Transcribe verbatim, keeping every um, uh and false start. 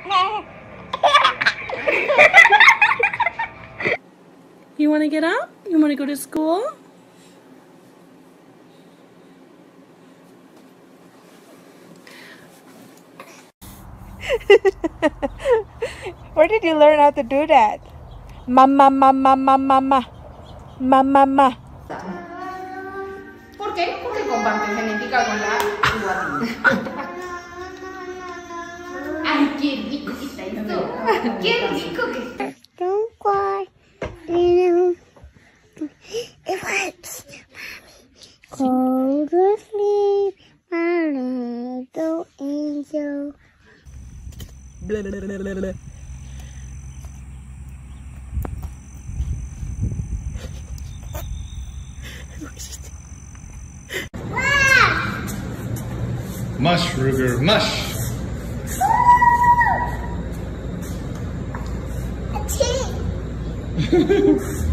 You want to get up? You want to go to school? Where did you learn how to do that? Mama, mama, mama, mama, mama, mama. ¿Por qué? Porque comparten genética con la iguana. Ay, qué rico que está esto. Qué rico que está. Don't cry, you know. It works. Go to sleep, my little angel. Blah, blah, blah, blah, blah. Mush, Ruger, mush! A tea.